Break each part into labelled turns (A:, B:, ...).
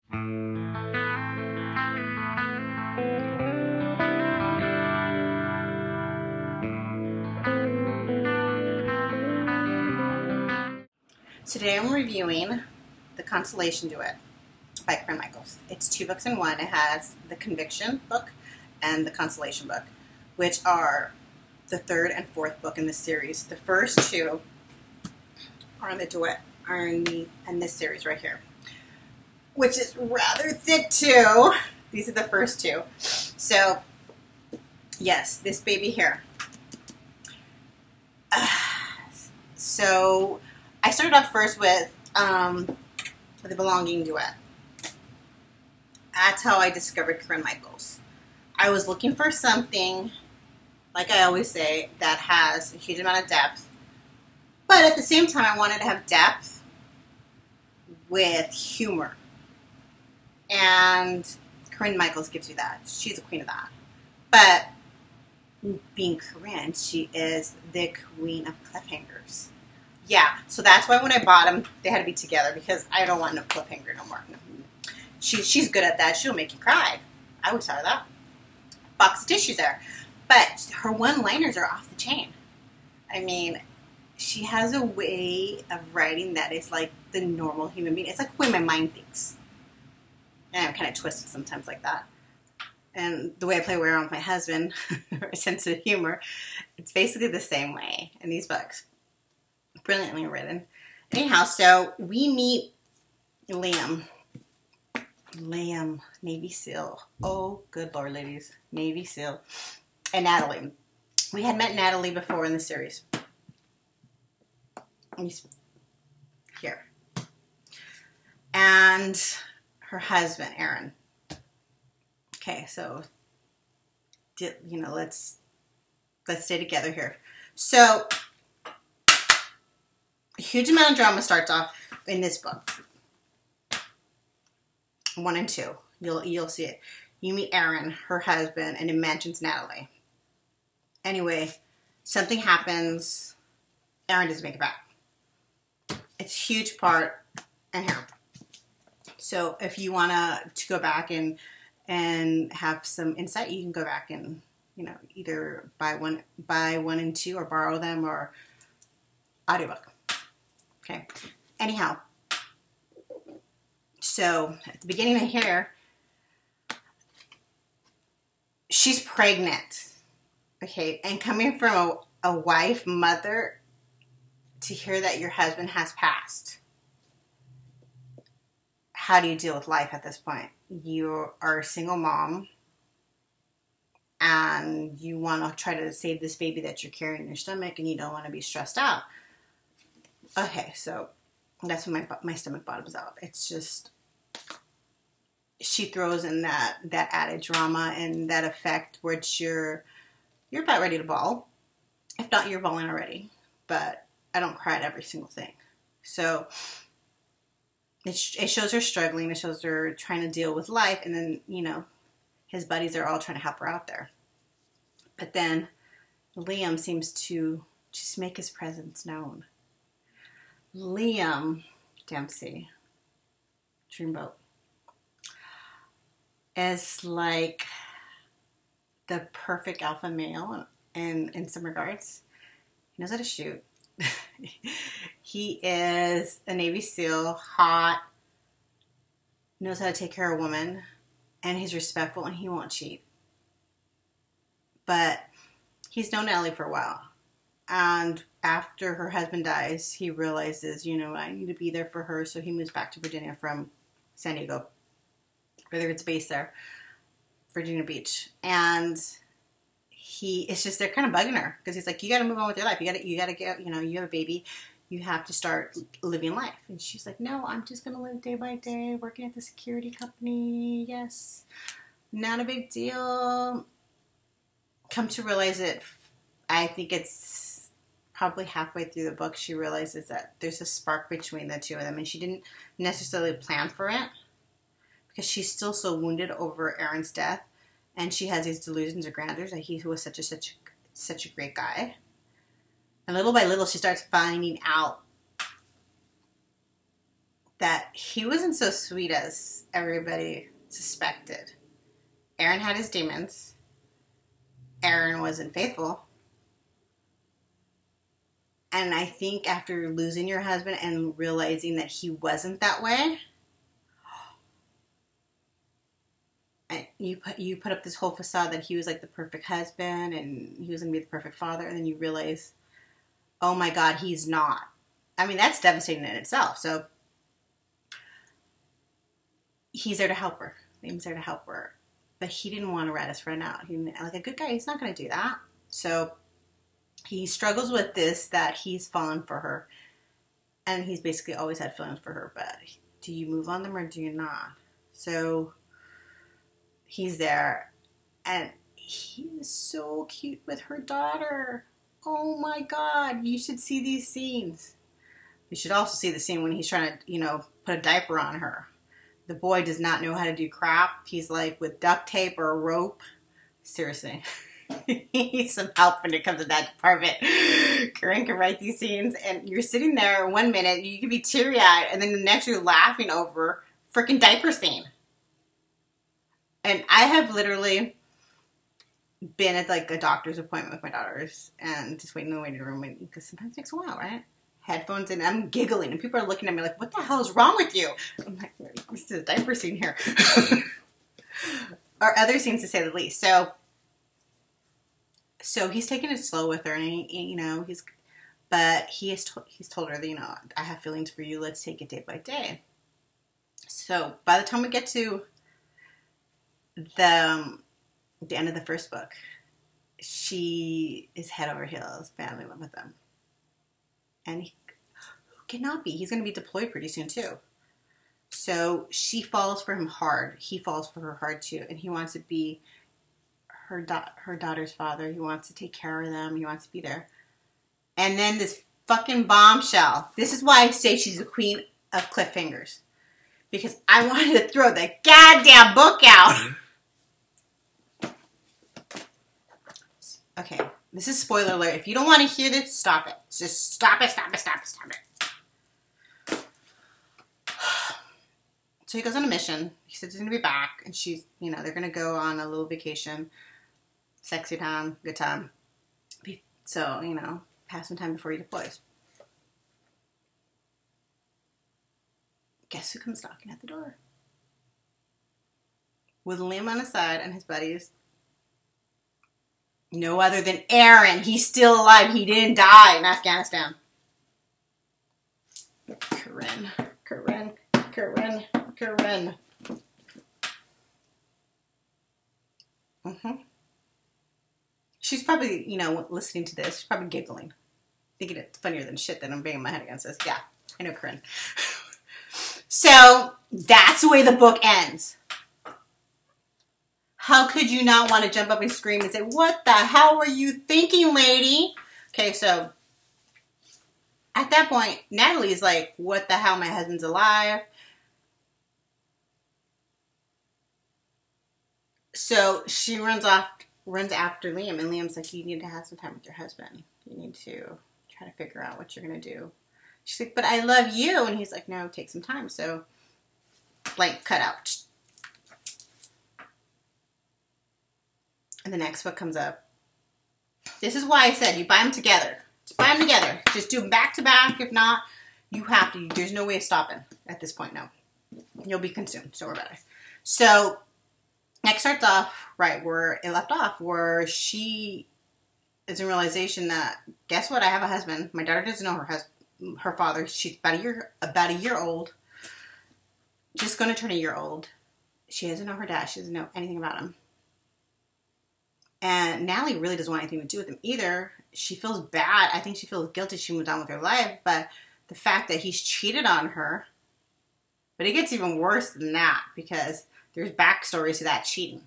A: Today I'm reviewing the Consolation Duet by Corinne. It's 2 books in one. It has the Conviction book and the Consolation book, which are the 3rd and 4th book in this series. The first 2 are in the duet, are in this series right here, which is rather thick too. These are the first 2. So yes, this baby here. So I started off first with the Belonging Duet. That's how I discovered Corinne. I was looking for something, like I always say, that has a huge amount of depth, but at the same time I wanted to have depth with humor. And Corinne gives you that. She's a queen of that. But being Corinne, she is the queen of cliffhangers. Yeah, so that's why when I bought them, they had to be together, because I don't want no cliffhanger no more. She's good at that. She'll make you cry. I always saw that. Box of tissues there. But her one-liners are off the chain. I mean, she has a way of writing that is like the normal human being. It's like the way my mind thinks. And I'm kind of twisted sometimes like that. And the way I play around with my husband, our sense of humor, it's basically the same way in these books. Brilliantly written. Anyhow, so we meet Liam, Navy SEAL. Oh, good Lord, ladies. Navy SEAL. And Natalie. We had met Natalie before in the series. Here. And her husband, Aaron. Okay, so, you know, let's stay together here. So, a huge amount of drama starts off in this book. 1 and 2. You'll see it. You meet Aaron, her husband, and it mentions Natalie. Anyway, something happens. Aaron doesn't make it back. It's a huge part in here. So if you want to go back and have some insight, you can go back and, you know, either buy 1 and 2 or borrow them or audiobook. Okay. Anyhow, so at the beginning of here, she's pregnant. Okay, and coming from a wife, mother, to hear that your husband has passed, how do you deal with life at this point? You are a single mom, and you want to try to save this baby that you're carrying in your stomach, and you don't want to be stressed out. Okay, so that's when my stomach bottoms out. It's just, she throws in that added drama and that effect which you're about ready to bawl. If not, you're bawling already. But I don't cry at every single thing. So it shows her struggling. It shows her trying to deal with life. And then, you know, his buddies are all trying to help her out there. But then Liam seems to just make his presence known. Liam Dempsey, Dreamboat, is like the perfect alpha male in some regards. He knows how to shoot. He is a Navy SEAL, hot, knows how to take care of a woman, and he's respectful, and he won't cheat. But he's known Ellie for a while. And after her husband dies, he realizes, you know, I need to be there for her. So he moves back to Virginia from San Diego, whether it's based there, Virginia Beach. And it's just, they're kind of bugging her because he's like, you got to move on with your life. You got to get, you know, you have a baby. You have to start living life. And she's like, no, I'm just going to live day by day, working at the security company. Yes. Not a big deal. Come to realize it, I think it's probably halfway through the book, she realizes that there's a spark between the two of them, and she didn't necessarily plan for it because she's still so wounded over Aaron's death, and she has these delusions of grandeur that he was such a great guy. And little by little, she starts finding out that he wasn't so sweet as everybody suspected. Aaron had his demons. Aaron wasn't faithful. And I think after losing your husband and realizing that he wasn't that way, and you put up this whole facade that he was like the perfect husband and he was going to be the perfect father, and then you realize, oh my God, he's not. I mean, that's devastating in itself. So he's there to help her. Liam's there to help her. But he didn't want to rat his friend out. Like a good guy, he's not going to do that. So he struggles with this, that he's fallen for her. And he's basically always had feelings for her. But do you move on them or do you not? So he's there. And he is so cute with her daughter. Oh my God. You should see these scenes. You should also see the scene when he's trying to, put a diaper on her. The boy does not know how to do crap. He's like with duct tape or a rope. Seriously. He needs some help when it comes to that department. Corinne can write these scenes and you're sitting there 1 minute, you can be teary-eyed, and then the next you're laughing over freaking diaper scene. And I have literally been at like a doctor's appointment with my daughters and just waiting in the waiting room, because sometimes it takes a while, right? Headphones in, I'm giggling, and people are looking at me like, what the hell is wrong with you? I'm like, this is a diaper scene here. Or other scenes, to say the least. So he's taking it slow with her, and he's told her that, I have feelings for you, let's take it day by day. So by the time we get to the end of the first book, she is head over heels, madly in love with him. And who cannot be? He's going to be deployed pretty soon too. So she falls for him hard. He falls for her hard too. And he wants to be her daughter's father. He wants to take care of them. He wants to be there. And then this fucking bombshell. This is why I say she's the queen of cliffhangers. Because I wanted to throw the goddamn book out. Okay. This is spoiler alert. If you don't want to hear this, stop it. Just stop it, stop it, stop it, stop it. So he goes on a mission. He says he's going to be back. And she's, they're going to go on a little vacation. Sexy time, good time. So, pass some time before he deploys. Guess who comes knocking at the door? With Liam on his side and his buddies. No other than Aaron. He's still alive. He didn't die in Afghanistan. Corinne. She's probably, listening to this. She's probably giggling. Thinking it's funnier than shit that I'm banging my head against this. Yeah, I know Corinne. So, that's the way the book ends. How could you not want to jump up and scream and say, what the hell were you thinking, lady? Okay, so at that point, Natalie's like, what the hell, my husband's alive. So she runs after Liam, and Liam's like, you need to have some time with your husband. You need to try to figure out what you're going to do. She's like, but I love you. And he's like, no, take some time. So, blank, cut out. And the next book comes up. This is why I said you buy them together. Just buy them together. Just do them back to back. If not, you have to. There's no way of stopping at this point now. You'll be consumed. So we're better. So next starts off right where it left off, where she is in realization that, guess what? I have a husband. My daughter doesn't know her father. She's about a year old. Just going to turn a year old. She doesn't know her dad. She doesn't know anything about him. And Natalie really doesn't want anything to do with him either. She feels bad. I think she feels guilty. She moved on with her life. But the fact that he's cheated on her. But it gets even worse than that, because there's backstories to that cheating.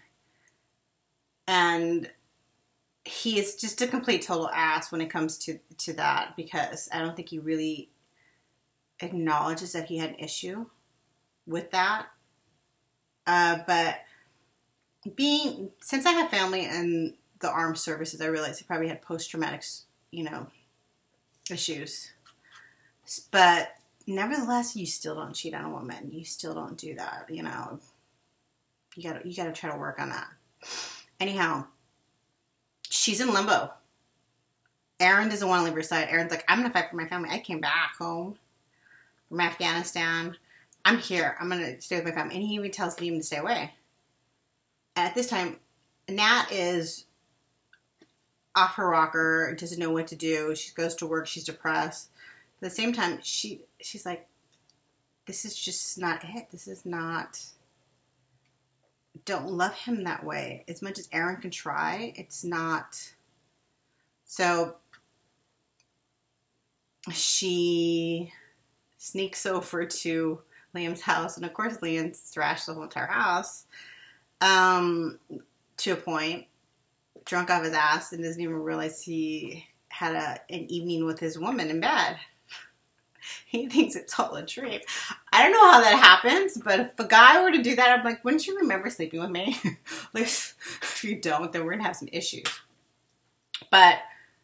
A: And he is just a complete total ass when it comes to that, because I don't think he really acknowledges that he had an issue with that. But since I have family in the armed services, I realized he probably had post-traumatic, issues. But nevertheless, you still don't cheat on a woman. You still don't do that. You know, you gotta try to work on that. Anyhow, she's in limbo. Aaron doesn't want to leave her side. Aaron's like, I'm gonna fight for my family. I came back home from Afghanistan. I'm here. I'm gonna stay with my family. And he even tells Liam to stay away. And at this time, Nat is off her rocker, doesn't know what to do. She goes to work. She's depressed. At the same time, she's like, this is just not it. This is not. Don't love him that way. As much as Aaron can try, it's not. So she sneaks over to Liam's house, and of course Liam's thrashed the whole entire house to a point, drunk off his ass, and doesn't even realize he had an evening with his woman in bed. He thinks it's all a dream. I don't know how that happens, but if a guy were to do that, I'm like, wouldn't you remember sleeping with me? Like, if you don't, then we're gonna have some issues. But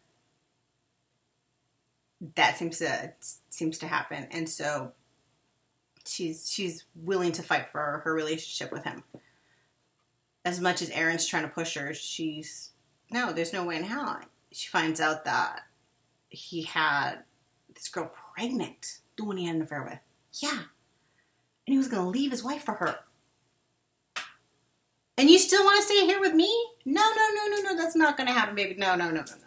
A: that seems to happen, and so she's willing to fight for her relationship with him. As much as Aaron's trying to push her, no, there's no way in hell. She finds out that he had this girl pregnant, the one he had an affair with. Yeah. And he was going to leave his wife for her. And you still want to stay here with me? No, that's not going to happen, baby. No.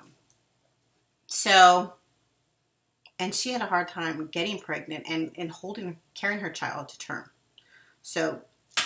A: So, and she had a hard time getting pregnant and carrying her child to term. So,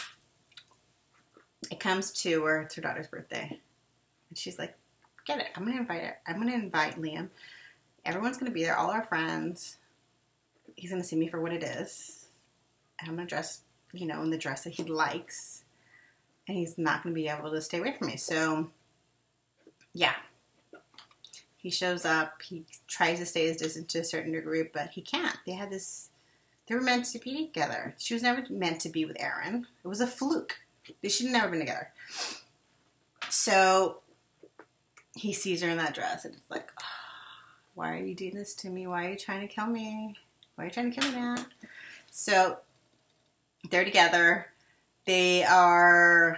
A: it comes to where it's her daughter's birthday. And she's like, forget it. I'm going to invite her. I'm going to invite Liam. Everyone's going to be there. All our friends. He's going to see me for what it is. And I'm going to dress, in the dress that he likes. And he's not going to be able to stay away from me. So, yeah. He shows up. He tries to stay his distance to a certain degree, but he can't. They were meant to be together. She was never meant to be with Aaron. It was a fluke. They should have never been together. So, he sees her in that dress, and it's like, oh, why are you doing this to me? Why are you trying to kill me? Why are you trying to kill me now? So, they're together. They are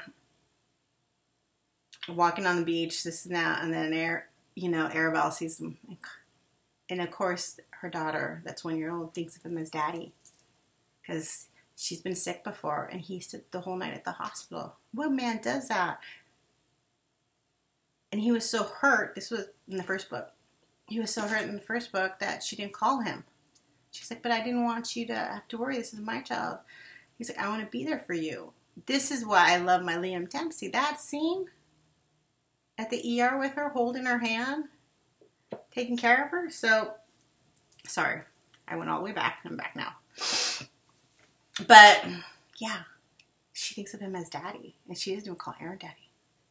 A: walking on the beach, this and that, and then Arabelle sees them. And of course, her daughter, that's 1-year-old, thinks of him as daddy. Because she's been sick before, and he stayed the whole night at the hospital. What man does that? And he was so hurt. This was in the first book. He was so hurt in the first book that she didn't call him. She's like, but I didn't want you to have to worry. This is my child. He's like, I want to be there for you. This is why I love my Liam Dempsey. That scene at the ER with her, holding her hand, taking care of her. So, sorry. I went all the way back. I'm back now. But, yeah. She thinks of him as daddy. And she doesn't even call Aaron daddy.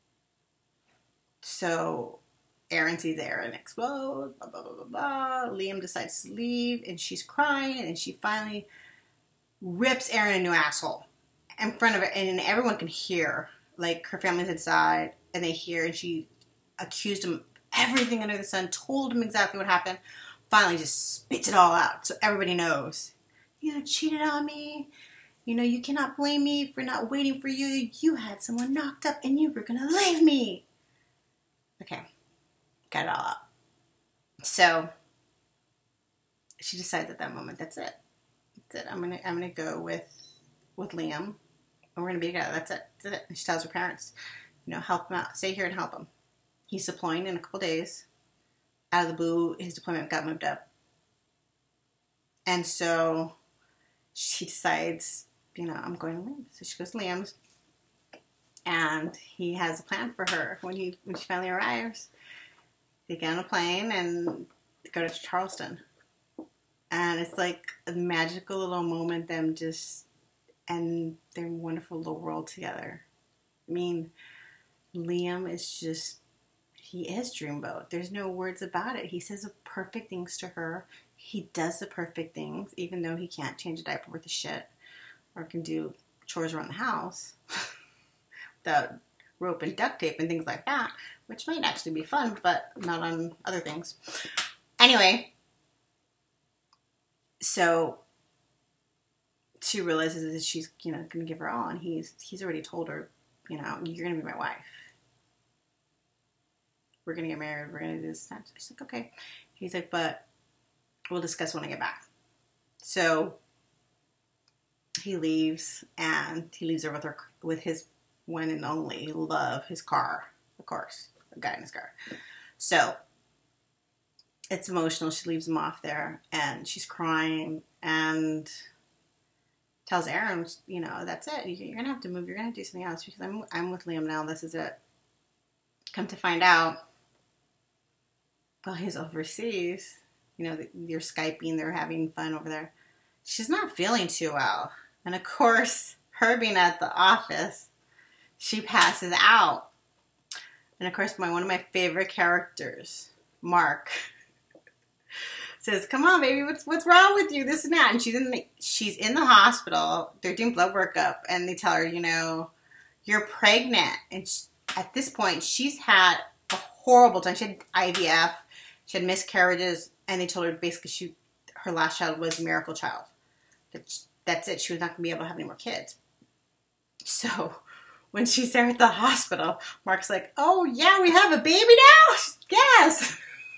A: So, Aaron sees Aaron explode, blah, blah, blah, blah, blah. Liam decides to leave, and she's crying, and she finally rips Aaron a new asshole in front of her, and everyone can hear. Like, her family's inside, and they hear, and she accused him of everything under the sun, told him exactly what happened, finally just spits it all out, so everybody knows. You cheated on me. You cannot blame me for not waiting for you. You had someone knocked up, and you were going to leave me. Okay. Got it all out. So, she decides at that moment, that's it. That's it. I'm gonna go with Liam, and we're gonna be together. That's it. That's it. And she tells her parents, help him out. Stay here and help him. He's deploying in a couple days. Out of the blue, his deployment got moved up. And so, she decides, I'm going to Liam. So she goes to Liam's. And he has a plan for her when she finally arrives. They get on a plane and go to Charleston. And it's like a magical little moment, them just, and their wonderful little world together. I mean, Liam is just, he is Dreamboat. There's no words about it. He says the perfect things to her. He does the perfect things, even though he can't change a diaper worth of shit or can do chores around the house. The rope and duct tape and things like that, which might actually be fun, but not on other things. Anyway, so she realizes that she's, going to give her all, and he's already told her, you're going to be my wife. We're going to get married. We're going to do this. And that. She's like, okay. He's like, but we'll discuss when I get back. So he leaves, and he leaves her with his one and only love, his car, of course, the guy in his car. So it's emotional. She leaves him off there, and she's crying, and tells Aaron, that's it. You're gonna have to move. You're gonna have to do something else, because I'm with Liam now. This is it. Come to find out, while he's overseas, you're Skyping. They're having fun over there. She's not feeling too well, and of course, her being at the office, she passes out. And of course, one of my favorite characters, Mark, says, "Come on, baby, what's wrong with you? This and that." And she's in the hospital. They're doing blood workup, and they tell her, you're pregnant. And at this point, she's had a horrible time. She had IVF, she had miscarriages, and they told her basically her last child was a miracle child. That's it. She was not going to be able to have any more kids. So when she's there at the hospital, Mark's like, "Oh yeah, we have a baby now? Yes."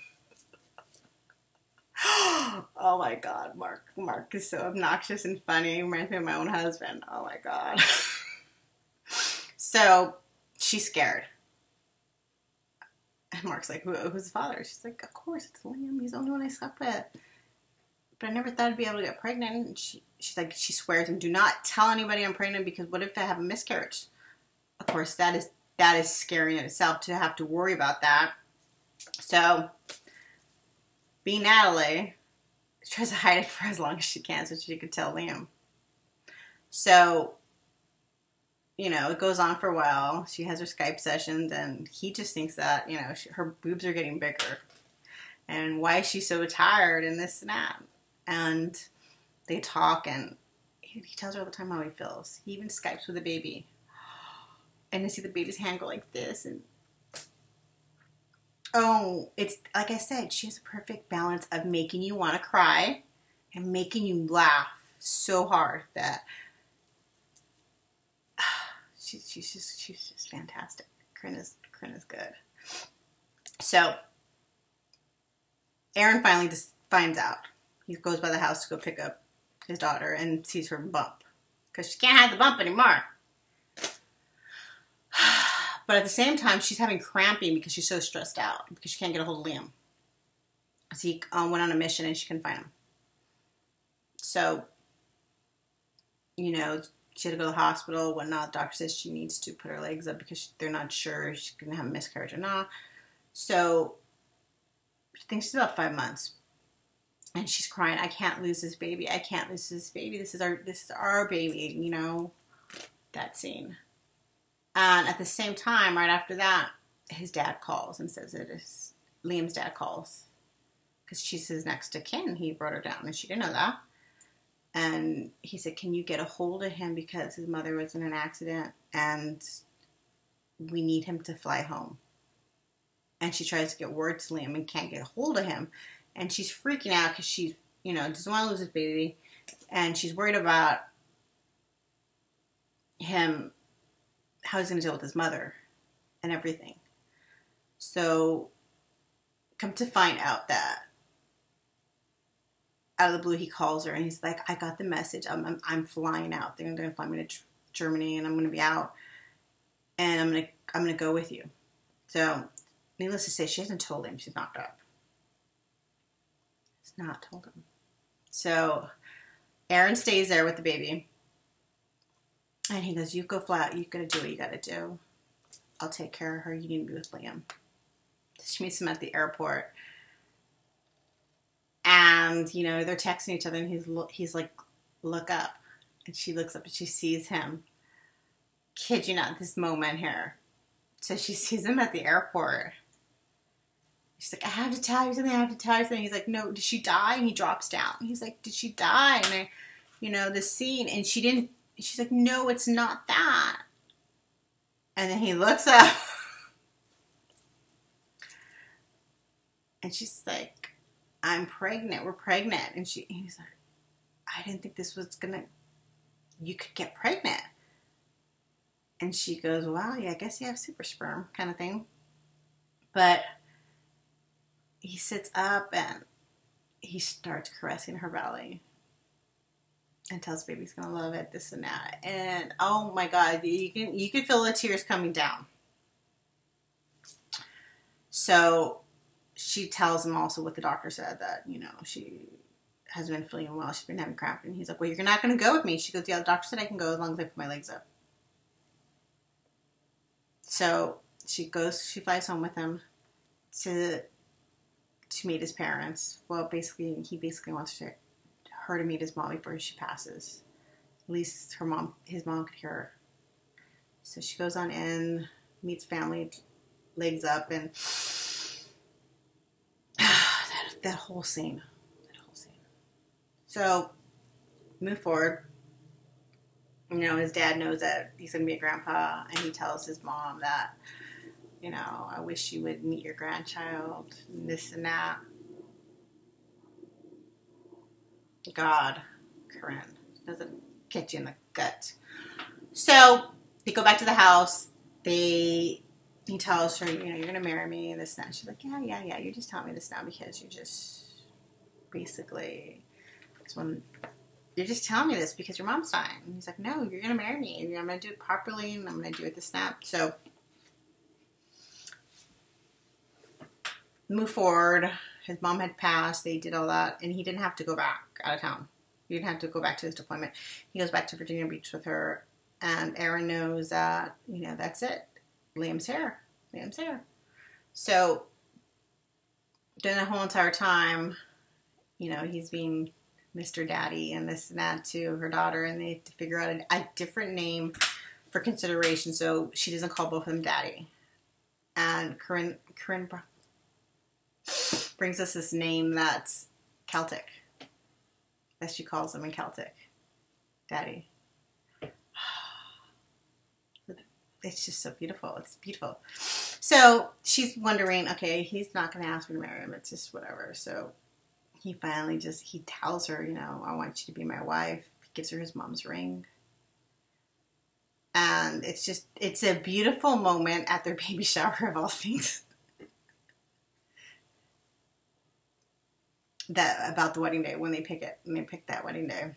A: Oh my God, Mark is so obnoxious and funny. Reminds me of my own husband. Oh my God. So she's scared. And Mark's like, who's the father? She's like, of course, it's Liam. He's the only one I slept with. But I never thought I'd be able to get pregnant. And she's like, she swears, and do not tell anybody I'm pregnant, because what if I have a miscarriage? Of course, that is scary in itself to have to worry about that. So being Natalie, she tries to hide it for as long as she can so she could tell Liam. So, it goes on for a while. She has her Skype sessions, and he just thinks that, her boobs are getting bigger. And why is she so tired, and this and that. And they talk, and he tells her all the time how he feels. He even Skypes with the baby. And I see the baby's hand go like this, and oh, it's like I said, she has a perfect balance of making you want to cry and making you laugh so hard that she's just fantastic. Corinne is good. So Aaron finally just finds out. He goes by the house to go pick up his daughter and sees her bump, because she can't have the bump anymore. But at the same time, she's having cramping because she's so stressed out because she can't get a hold of Liam. So he went on a mission, and she couldn't find him. So, she had to go to the hospital, whatnot. The doctor says she needs to put her legs up because they're not sure if she's going to have a miscarriage or not. So she thinks it's about 5 months. And she's crying, "I can't lose this baby. I can't lose this baby. This is our baby," that scene. And at the same time, right after that, his dad calls and says Liam's dad calls, because she's his next to kin. He brought her down, and she didn't know that. And he said, "Can you get a hold of him, because his mother was in an accident, and we need him to fly home." And she tries to get word to Liam and can't get a hold of him. And she's freaking out because she's, doesn't want to lose his baby. And she's worried about him, how he's going to deal with his mother and everything. So come to find out that out of the blue, he calls her, and he's like, "I got the message. I'm flying out. They're going to fly me to Germany, and I'm going to be out, and I'm going to go with you." So needless to say, she hasn't told him she's knocked up. It's not told him. So Aaron stays there with the baby, and he goes, "You go fly out. You got to do what you got to do. I'll take care of her. You need to be with Liam." So she meets him at the airport. And, they're texting each other, and he's like, "Look up." And she looks up, and she sees him. Kid you not, this moment here. So she sees him at the airport. She's like, "I have to tell you something, I have to tell you something." He's like, "No, did she die?" And he drops down. He's like, "Did she die?" And this scene, and she's like, "No, it's not that." And then he looks up. And she's like, "I'm pregnant. We're pregnant." And he's like, "I didn't think this was gonna you could get pregnant. And she goes, well, yeah, I guess you have super sperm kind of thing. But he sits up and he starts caressing her belly and tells baby's gonna love it, this and that. And oh my God, you can feel the tears coming down. So she tells him also what the doctor said, that, you know, she hasn't been feeling well. She's been having cramp. And he's like, well, you're not going to go with me. She goes, yeah, the doctor said I can go as long as I put my legs up. So she flies home with him to meet his parents. Well, basically, he basically wants her to meet his mom before she passes. At least his mom could hear her. So she goes on in, meets family, legs up, and that whole scene. So, move forward. You know, his dad knows that he's going to be a grandpa, and he tells his mom that, you know, I wish you would meet your grandchild, and this and that. God, Corinne, doesn't get you in the gut. So, they go back to the house. He tells her, you know, you're going to marry me, and this and that. She's like, yeah, you're just telling me this now because you just basically... when you're just telling me this because your mom's dying. And he's like, no, you're going to marry me. And I'm going to do it properly. And I'm going to do it the snap. So move forward. His mom had passed. They did all that. And he didn't have to go back out of town. He didn't have to go back to his deployment. He goes back to Virginia Beach with her. And Aaron knows that, you know, that's it. Liam's here. So during the whole entire time, you know, he's being Mr. Daddy and this and that to her daughter, and they have to figure out a different name for consideration so she doesn't call both of them Daddy. And Corinne brings us this name that's Celtic, as she calls him in Celtic. Daddy. It's just so beautiful. It's beautiful. So she's wondering, okay, he's not going to ask me to marry him. It's just whatever. So he finally he tells her, you know, I want you to be my wife. He gives her his mom's ring. And it's a beautiful moment at their baby shower of all things. About the wedding day, when they pick that wedding day.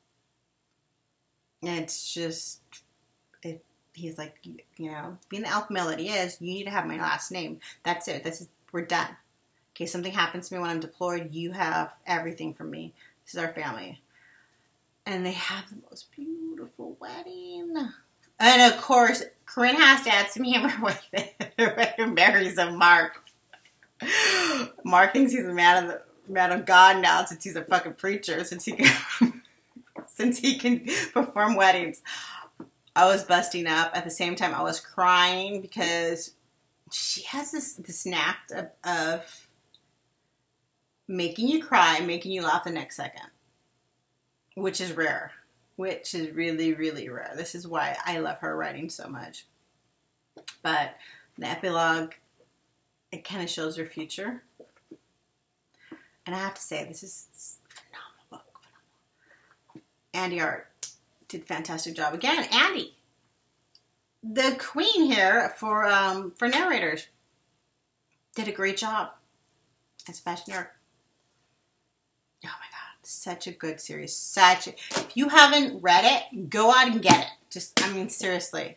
A: And it's just, he's like, you know, being the alpha male that he is, you need to have my last name. That's it. We're done. Okay, something happens to me when I'm deployed, you have everything from me. This is our family. And they have the most beautiful wedding. And of course, Corinne has to add some humor with it. Marries a Mark. Mark thinks he's a man of God now, since he's a fucking preacher, since he can perform weddings. I was busting up. At the same time, I was crying because she has this knack of making you cry, making you laugh the next second, which is rare, which is really, really rare. This is why I love her writing so much. But the epilogue, it kind of shows her future. And I have to say, this is a phenomenal book. Andy Art did a fantastic job. Again, Andy, the queen here for narrators, did a great job. And Sebastian York. Oh my God, such a good series. If you haven't read it, go out and get it. I mean, seriously.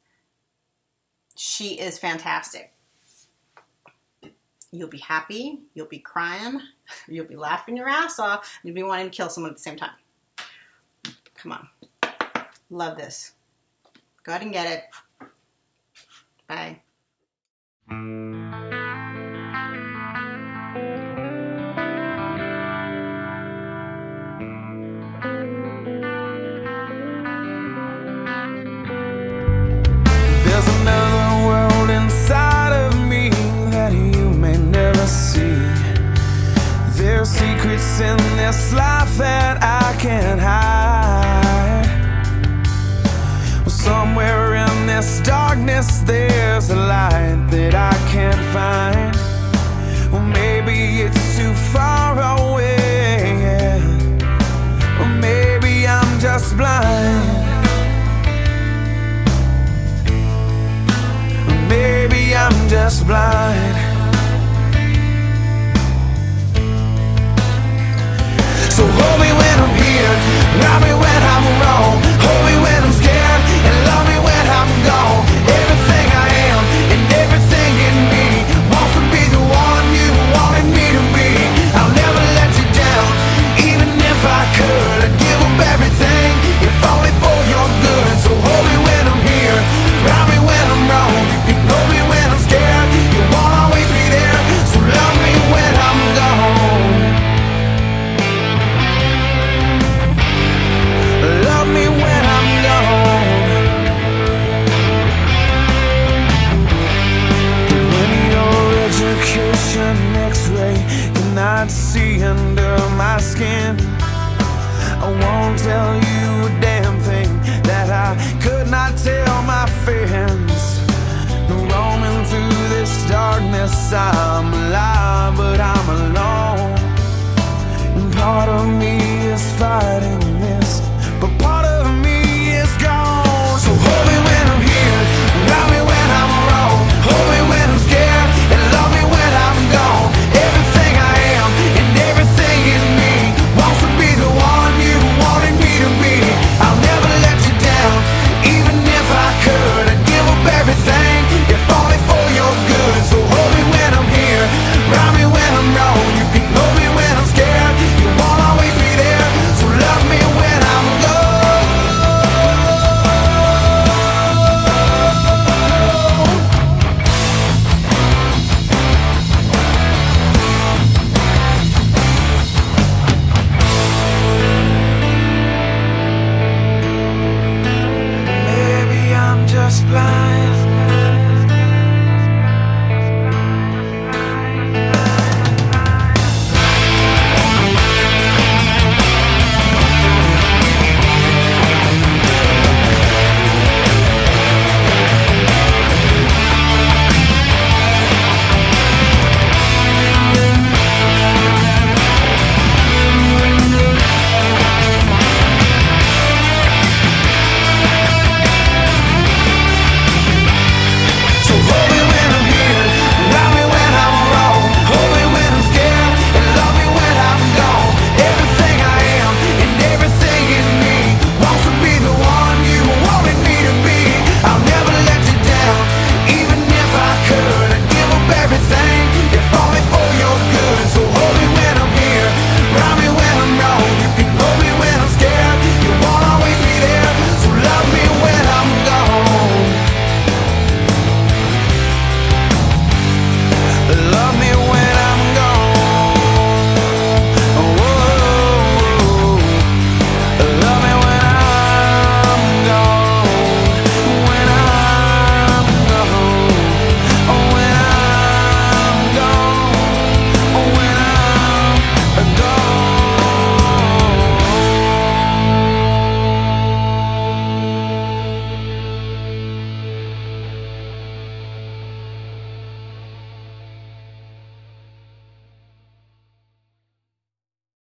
A: She is fantastic. You'll be happy, you'll be crying, you'll be laughing your ass off, you'll be wanting to kill someone at the same time. Come on. Love this. Go ahead and get it. Bye.
B: There's another world inside of me that you may never see. There's secrets in this life that I can't hide. Well, somewhere in this darkness there's a light that I can't find. Well, maybe it's too far away, yeah. Or maybe I'm just just blind. Maybe I'm just blind.